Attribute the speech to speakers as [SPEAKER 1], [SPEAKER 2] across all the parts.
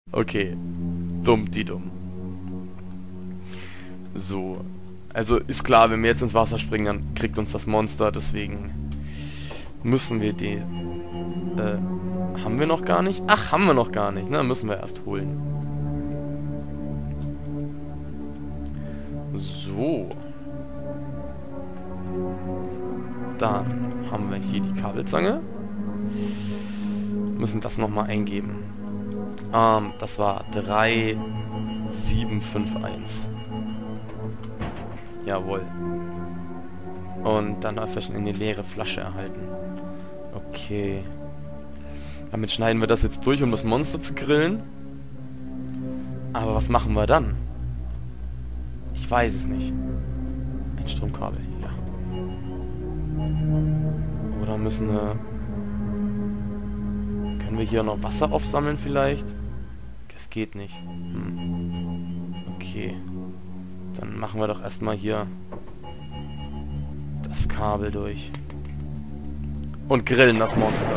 [SPEAKER 1] Okay. Dumm, die dumm. So. Also ist klar, wenn wir jetzt ins Wasser springen, dann kriegt uns das Monster, deswegen müssen wir die... haben wir noch gar nicht? Ach, haben wir noch gar nicht, ne? Müssen wir erst holen. So. Dann haben wir hier die Kabelzange. Müssen das nochmal eingeben. Das war 3751. Jawohl. Und dann eine leere Flasche erhalten. Okay. Damit schneiden wir das jetzt durch, um das Monster zu grillen. Aber was machen wir dann? Ich weiß es nicht. Ein Stromkabel, ja. Oder müssen wir... Können wir hier noch Wasser aufsammeln vielleicht? Das geht nicht. Okay. Dann machen wir doch erstmal hier das Kabel durch. Und grillen das Monster.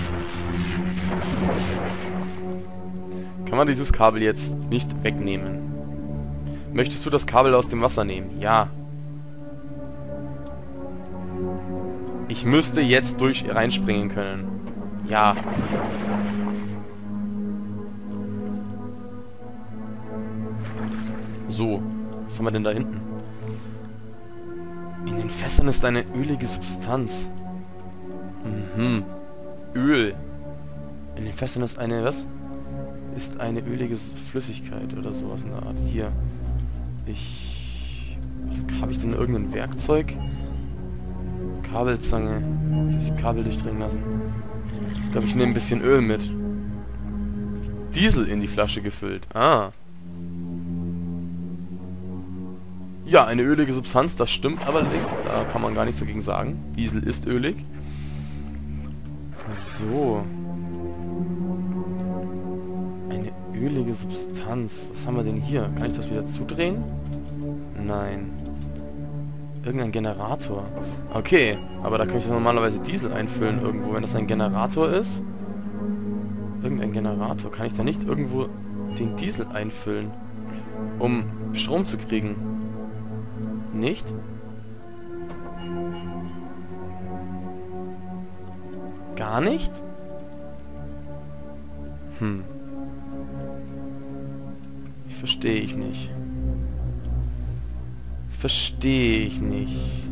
[SPEAKER 1] Kann man dieses Kabel jetzt nicht wegnehmen? Möchtest du das Kabel aus dem Wasser nehmen? Ja. Ich müsste jetzt reinspringen können. Ja. So. Was haben wir denn da hinten? In den Fässern ist eine ölige Substanz. Öl. In den Fässern ist eine, was? Ist eine ölige Flüssigkeit oder sowas in der Art. Hier. Habe ich denn irgendein Werkzeug? Kabelzange. Soll ich die Kabel durchdringen lassen? Ich glaube, ich nehme ein bisschen Öl mit. Diesel in die Flasche gefüllt. Ah. Ja, eine ölige Substanz, das stimmt allerdings. Da kann man gar nichts dagegen sagen. Diesel ist ölig. So. Eine ölige Substanz. Was haben wir denn hier? Kann ich das wieder zudrehen? Nein. Irgendein Generator. Okay, aber da könnte ich normalerweise Diesel einfüllen irgendwo, wenn das ein Generator ist. Irgendein Generator. Kann ich da nicht irgendwo den Diesel einfüllen, um Strom zu kriegen? Nicht? Gar nicht? Verstehe ich nicht. Verstehe ich nicht.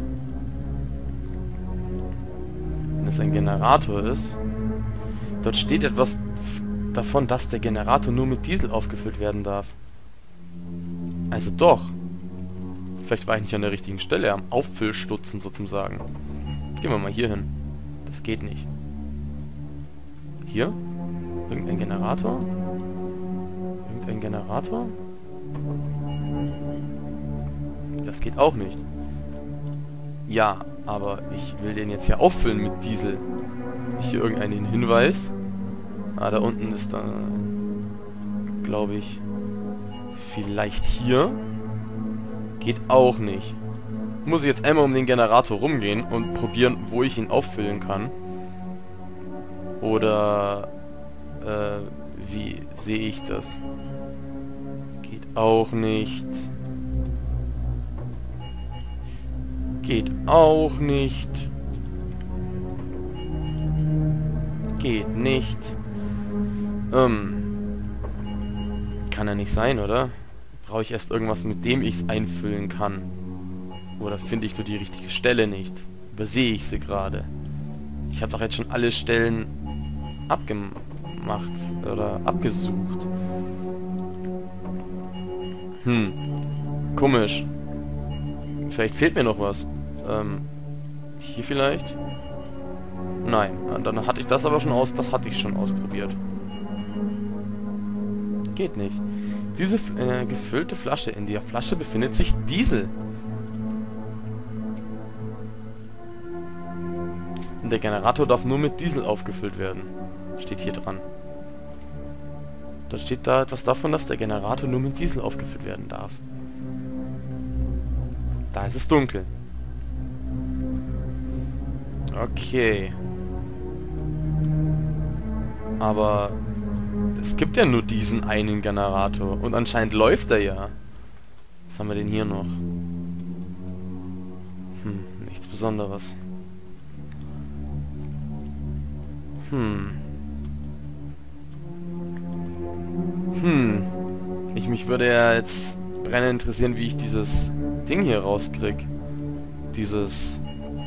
[SPEAKER 1] Wenn es ein Generator ist, dort steht etwas davon, dass der Generator nur mit Diesel aufgefüllt werden darf. Also doch. Vielleicht war ich nicht an der richtigen Stelle, am Auffüllstutzen sozusagen. Gehen wir mal hier hin. Das geht nicht. Hier? Irgendein Generator? Irgendein Generator? Das geht auch nicht. Ja, aber ich will den jetzt ja auffüllen mit Diesel. Hier irgendeinen Hinweis. Ah, da unten ist da... glaube ich... vielleicht hier. Geht auch nicht. Muss ich jetzt einmal um den Generator rumgehen und probieren, wo ich ihn auffüllen kann. Oder... wie sehe ich das? Geht auch nicht. Geht auch nicht. Geht nicht. Kann ja nicht sein, oder? Brauche ich erst irgendwas, mit dem ich es einfüllen kann? Oder finde ich nur die richtige Stelle nicht? Übersehe ich sie gerade? Ich habe doch jetzt schon alle Stellen abgemacht oder abgesucht. Komisch. Vielleicht fehlt mir noch was. Hier vielleicht? Nein, dann hatte ich das aber schon das hatte ich schon ausprobiert. Geht nicht. Diese gefüllte Flasche, in der Flasche befindet sich Diesel. Und der Generator darf nur mit Diesel aufgefüllt werden. Steht hier dran. Da steht da etwas davon, dass der Generator nur mit Diesel aufgefüllt werden darf. Da ist es dunkel. Okay. Aber Es gibt ja nur diesen einen Generator. Und anscheinend läuft er ja. Was haben wir denn hier noch? Nichts Besonderes. Mich würde ja jetzt brennend interessieren, wie ich dieses Ding hier rauskrieg. Dieses...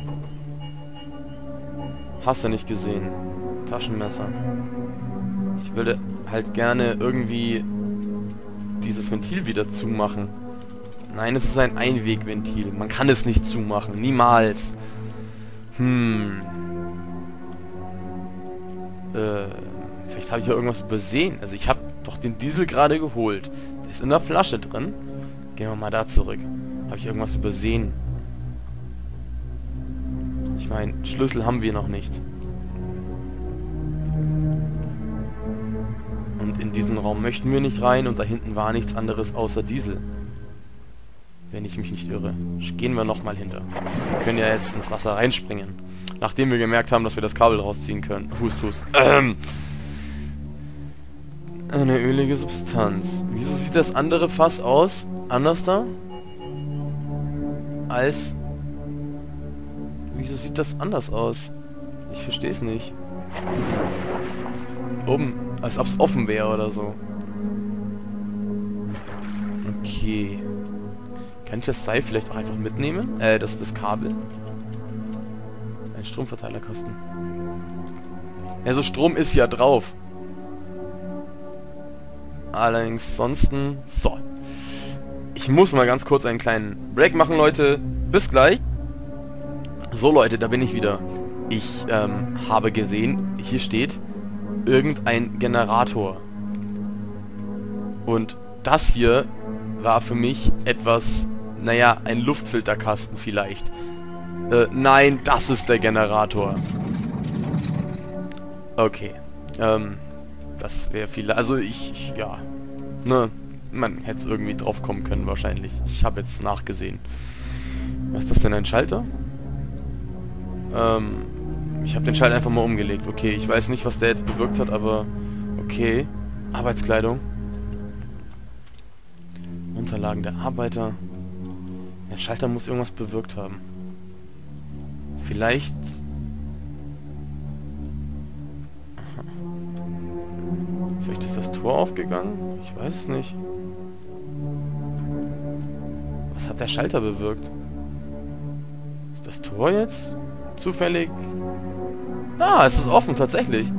[SPEAKER 1] Hast du nicht gesehen? Taschenmesser. Ich würde halt gerne irgendwie dieses Ventil wieder zumachen. Nein, es ist ein Einwegventil. Man kann es nicht zumachen. Niemals. Vielleicht habe ich ja irgendwas übersehen. Also ich habe doch den Diesel gerade geholt. Der ist in der Flasche drin. Gehen wir mal da zurück. Habe ich irgendwas übersehen? Ich meine, Schlüssel haben wir noch nicht. Und in diesen Raum möchten wir nicht rein und da hinten war nichts anderes außer Diesel. Wenn ich mich nicht irre. Gehen wir nochmal hinter. Wir können ja jetzt ins Wasser reinspringen. Nachdem wir gemerkt haben, dass wir das Kabel rausziehen können. Hust, hust. Eine ölige Substanz. Wieso sieht das andere Fass aus? Anders da? Als... Wieso sieht das anders aus? Ich verstehe es nicht. Oben, als ob es offen wäre oder so. Okay. Kann ich das Seil vielleicht auch einfach mitnehmen? Das Kabel? Ein Stromverteilerkasten. Also Strom ist ja drauf. Allerdings ansonsten... So. Ich muss mal ganz kurz einen kleinen Break machen, Leute. Bis gleich. So, Leute, da bin ich wieder. Ich habe gesehen, hier steht irgendein Generator. Und das hier war für mich etwas, naja, ein Luftfilterkasten vielleicht. Nein, das ist der Generator. Okay. Das wäre viel... Also ja. Ne, man hätte es irgendwie drauf kommen können wahrscheinlich. Ich habe jetzt nachgesehen. Was ist das denn, ein Schalter? Ich habe den Schalter einfach mal umgelegt. Okay, ich weiß nicht, was der jetzt bewirkt hat, aber... Okay. Arbeitskleidung. Unterlagen der Arbeiter. Der Schalter muss irgendwas bewirkt haben. Vielleicht... Aha. Vielleicht ist das Tor aufgegangen? Ich weiß es nicht. Was hat der Schalter bewirkt? Ist das Tor jetzt zufällig? Ah, es ist offen, tatsächlich.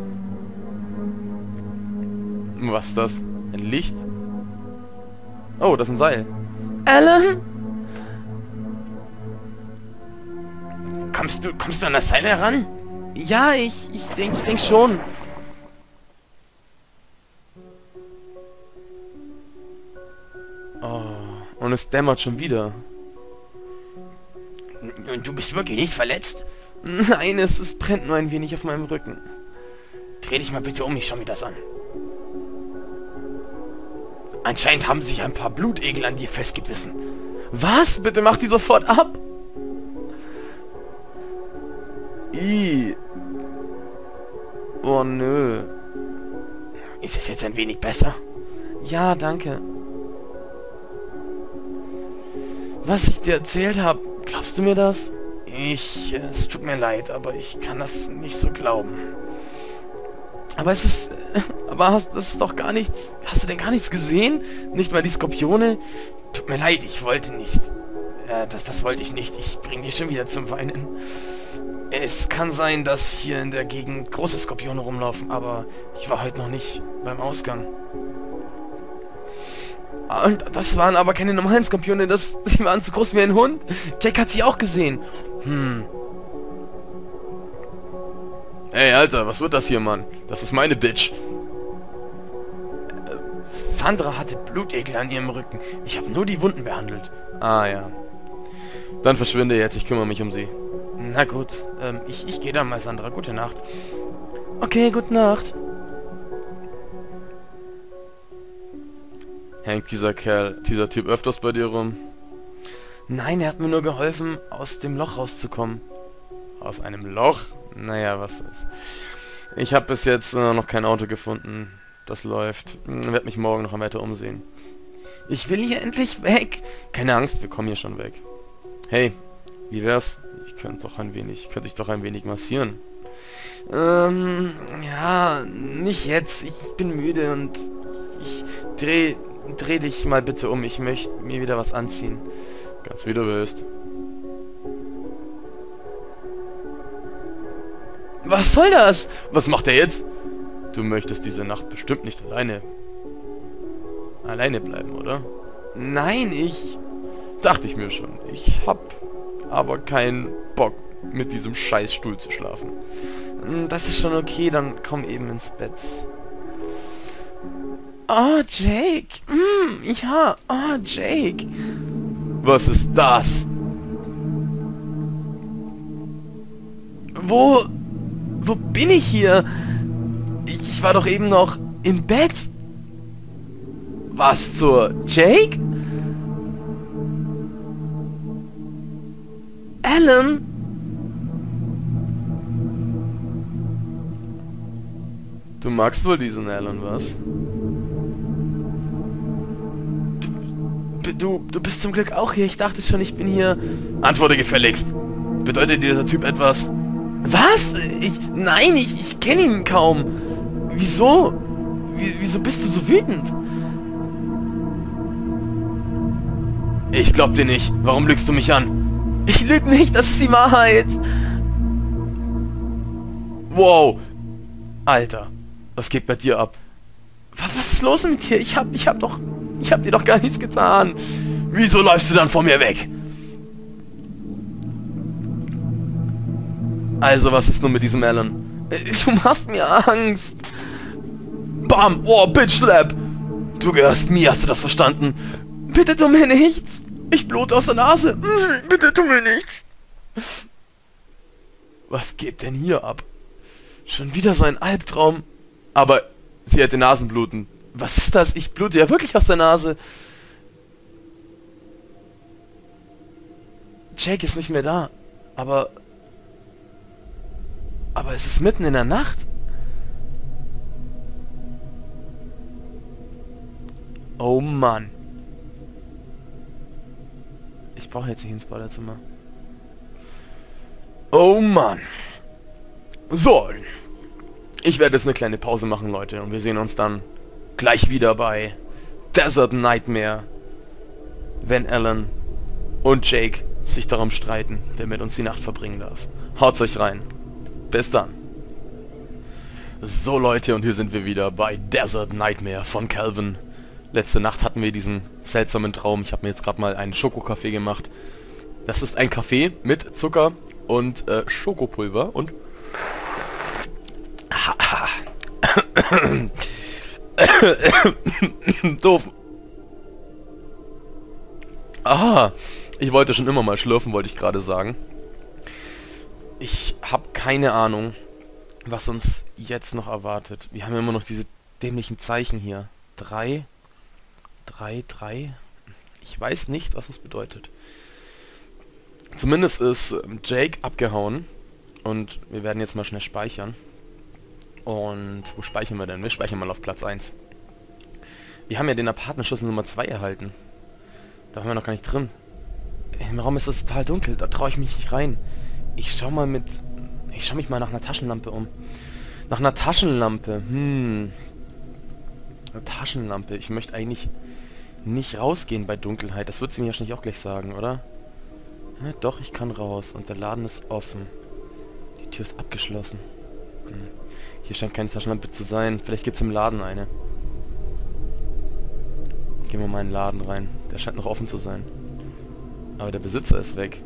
[SPEAKER 1] Was ist das? Ein Licht? Oh, das ist ein Seil. Alan? Kommst du an das Seil heran? Ja, ich denk schon. Oh, und es dämmert schon wieder. Du bist wirklich nicht verletzt? Nein, es brennt nur ein wenig auf meinem Rücken. Dreh dich mal bitte um, ich schau mir das an. Anscheinend haben sich ein paar Blutegel an dir festgebissen. Was? Bitte mach die sofort ab! Ih. Oh nö. Ist es jetzt ein wenig besser? Ja, danke. Was ich dir erzählt habe, glaubst du mir das? Es tut mir leid, aber ich kann das nicht so glauben. Aber es ist... das ist doch gar nichts... Hast du denn gar nichts gesehen? Nicht mal die Skorpione? Tut mir leid, ich wollte nicht. Das wollte ich nicht. Ich bring dich schon wieder zum Weinen. Es kann sein, dass hier in der Gegend große Skorpione rumlaufen, aber ich war heute noch nicht beim Ausgang. Und das waren aber keine normalen Skorpione, sie waren zu groß wie ein Hund. Jack hat sie auch gesehen. Ey, Alter, was wird das hier, Mann? Das ist meine Bitch. Sandra hatte Blutegel an ihrem Rücken. Ich habe nur die Wunden behandelt. Ah, ja. Dann verschwinde jetzt, ich kümmere mich um sie. Na gut, ich gehe dann mal, Sandra. Gute Nacht. Okay, gute Nacht. Hängt dieser Typ öfters bei dir rum? Nein, er hat mir nur geholfen, aus dem Loch rauszukommen. Aus einem Loch? Naja, was ist. Ich habe bis jetzt noch kein Auto gefunden. Das läuft. Werd mich morgen noch weiter umsehen. Ich will hier endlich weg. Keine Angst, wir kommen hier schon weg. Hey, wie wär's? Könnte ich doch ein wenig massieren. Ja, nicht jetzt. Ich bin müde und ich dreh dich mal bitte um. Ich möchte mir wieder was anziehen. Ganz wie du willst. Was soll das? Was macht er jetzt? Du möchtest diese Nacht bestimmt nicht alleine bleiben, oder? Nein, dachte ich mir schon. Ich hab aber keinen Bock, mit diesem scheiß Stuhl zu schlafen. Das ist schon okay, dann komm eben ins Bett. Oh, Jake. Ja, oh, Jake. Was ist das? Wo bin ich hier? Ich war doch eben noch im Bett. Was zur... Jake? Alan? Du magst wohl diesen Alan, was? Du bist zum Glück auch hier. Ich dachte schon, ich bin hier... Antworte gefälligst. Bedeutet dir dieser Typ etwas? Was? Nein, ich kenne ihn kaum. Wieso? Wieso bist du so wütend? Ich glaub dir nicht. Warum lügst du mich an? Ich lüge nicht, das ist die Wahrheit. Wow. Alter, was geht bei dir ab? Was ist los mit dir? Ich hab dir doch gar nichts getan. Wieso läufst du dann vor mir weg? Also, was ist nun mit diesem Alan? Du machst mir Angst. Bam! Oh, Bitch Slap! Du gehörst mir, hast du das verstanden? Bitte tu mir nichts! Ich blute aus der Nase! Bitte tu mir nichts! Was geht denn hier ab? Schon wieder so ein Albtraum. Aber sie hätte Nasenbluten. Was ist das? Ich blute ja wirklich aus der Nase. Jake ist nicht mehr da. Aber es ist mitten in der Nacht. Oh Mann. Ich brauche jetzt nicht ins Badezimmer. Oh Mann. So. Ich werde jetzt eine kleine Pause machen, Leute. Und wir sehen uns dann gleich wieder bei Desert Nightmare. Wenn Alan und Jake sich darum streiten, wer mit uns die Nacht verbringen darf. Haut's euch rein. Bis dann. So, Leute, und hier sind wir wieder bei Desert Nightmare von Calvin. Letzte Nacht hatten wir diesen seltsamen Traum. Ich habe mir jetzt gerade mal einen Schokokaffee gemacht. Das ist ein Kaffee mit Zucker und Schokopulver und... Doof. Ah, ich wollte schon immer mal schlürfen, wollte ich gerade sagen. Ich habe keine Ahnung, was uns jetzt noch erwartet. Wir haben ja immer noch diese dämlichen Zeichen hier. 3. Ich weiß nicht, was das bedeutet. Zumindest ist Jake abgehauen. Und wir werden jetzt mal schnell speichern. Und wo speichern wir denn? Wir speichern mal auf Platz 1. Wir haben ja den Apartmentschlüssel Nummer 2 erhalten. Da waren wir noch gar nicht drin. Im Raum ist es total dunkel, da traue ich mich nicht rein. Ich schau mich mal nach einer Taschenlampe um. Nach einer Taschenlampe. Eine Taschenlampe. Ich möchte eigentlich nicht rausgehen bei Dunkelheit. Das wird sie mir wahrscheinlich auch gleich sagen, oder? Ja, doch, ich kann raus. Und der Laden ist offen. Die Tür ist abgeschlossen. Hier scheint keine Taschenlampe zu sein. Vielleicht gibt es im Laden eine. Gehen wir mal in den Laden rein. Der scheint noch offen zu sein. Aber der Besitzer ist weg.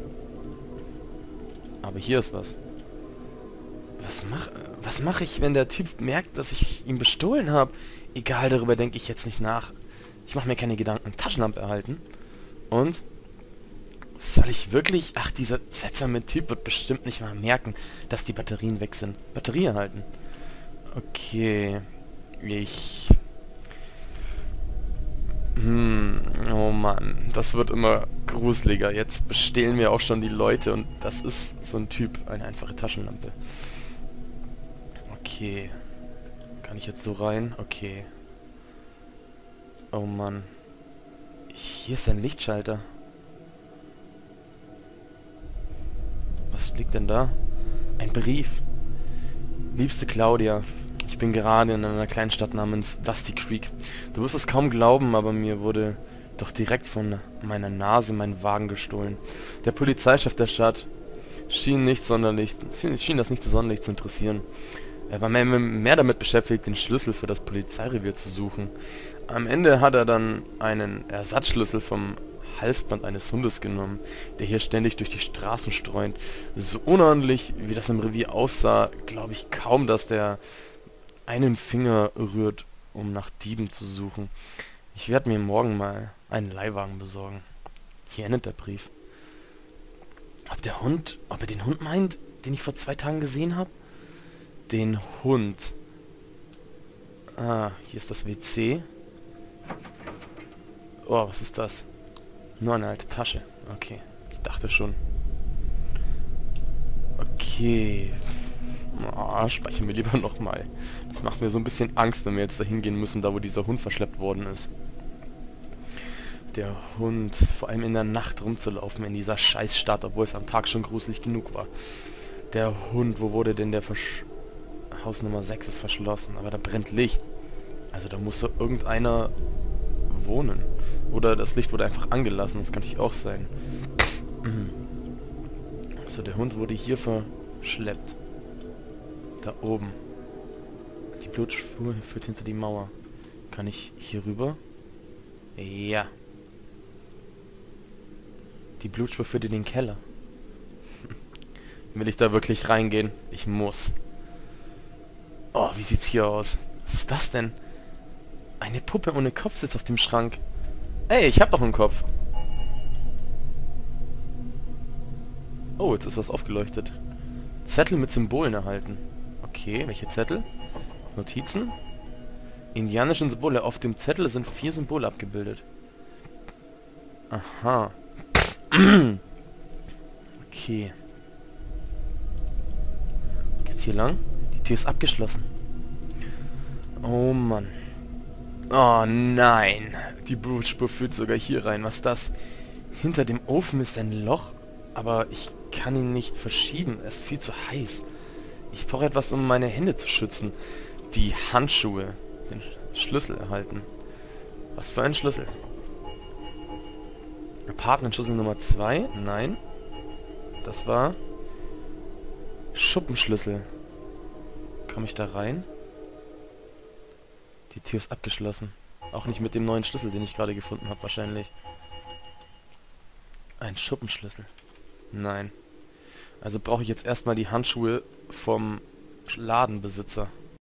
[SPEAKER 1] Aber hier ist was. Was mache ich, wenn der Typ merkt, dass ich ihn bestohlen habe? Egal, darüber denke ich jetzt nicht nach. Ich mache mir keine Gedanken. Taschenlampe erhalten. Und? Soll ich wirklich... Ach, dieser seltsame Typ wird bestimmt nicht mal merken, dass die Batterien weg sind. Batterie erhalten. Okay. Oh Mann. Das wird immer gruseliger. Jetzt bestehlen mir auch schon die Leute und das ist so ein Typ. Eine einfache Taschenlampe. Okay. Kann ich jetzt so rein? Okay. Oh Mann. Hier ist ein Lichtschalter. Was liegt denn da? Ein Brief. Liebste Claudia, ich bin gerade in einer kleinen Stadt namens Dusty Creek. Du wirst es kaum glauben, aber mir wurde doch direkt von meiner Nase mein Wagen gestohlen. Der Polizeichef der Stadt schien das nicht sonderlich zu interessieren. Er war mehr damit beschäftigt, den Schlüssel für das Polizeirevier zu suchen. Am Ende hat er dann einen Ersatzschlüssel vom Halsband eines Hundes genommen, der hier ständig durch die Straßen streunt. So unordentlich, wie das im Revier aussah, glaube ich kaum, dass der einen Finger rührt, um nach Dieben zu suchen. Ich werde mir morgen mal einen Leihwagen besorgen. Hier endet der Brief. Ob er den Hund meint, den ich vor 2 Tagen gesehen habe? Den Hund. Ah, hier ist das WC. Oh, was ist das? Nur eine alte Tasche. Okay, ich dachte schon. Okay. Oh, speichern wir lieber nochmal. Das macht mir so ein bisschen Angst, wenn wir jetzt dahin gehen müssen, da wo dieser Hund verschleppt worden ist. Der Hund, vor allem in der Nacht rumzulaufen in dieser Scheißstadt, obwohl es am Tag schon gruselig genug war. Der Hund, wo wurde denn der Haus Nummer 6 ist verschlossen, aber da brennt Licht. Also da muss so irgendeiner wohnen. Oder das Licht wurde einfach angelassen, das kann natürlich auch sein. So, der Hund wurde hier verschleppt. Da oben. Die Blutspur führt hinter die Mauer. Kann ich hier rüber? Ja. Die Blutspur führt in den Keller. Will ich da wirklich reingehen? Ich muss. Oh, wie sieht's hier aus? Was ist das denn? Eine Puppe ohne Kopf sitzt auf dem Schrank. Ey, ich hab doch einen Kopf. Oh, jetzt ist was aufgeleuchtet. Zettel mit Symbolen erhalten. Okay, welche Zettel? Notizen? Indianische Symbole. Auf dem Zettel sind 4 Symbole abgebildet. Aha. Okay. Geht's hier lang? Die Tür ist abgeschlossen. Oh Mann. Oh nein. Die Blutspur führt sogar hier rein. Was ist das? Hinter dem Ofen ist ein Loch, aber ich kann ihn nicht verschieben. Es ist viel zu heiß. Ich brauche etwas, um meine Hände zu schützen. Die Handschuhe. Den Schlüssel erhalten. Was für ein Schlüssel? Apartment-Schlüssel Nummer 2? Nein. Das war Schuppenschlüssel. Komme ich da rein? Die Tür ist abgeschlossen. Auch nicht mit dem neuen Schlüssel, den ich gerade gefunden habe, wahrscheinlich. Ein Schuppenschlüssel. Nein. Also brauche ich jetzt erstmal die Handschuhe vom Ladenbesitzer.